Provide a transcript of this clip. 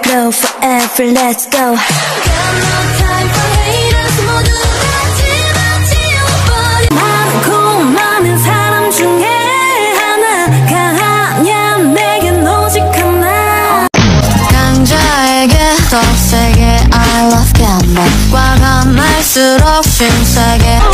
glow forever let's go. Got no time for haters 모두 다 집어치워버려. 많고 많은 사람 중에 하나가 아냐 내겐 오직 하나. 강자에게 더 세게 I love get more 과감할수록 신세계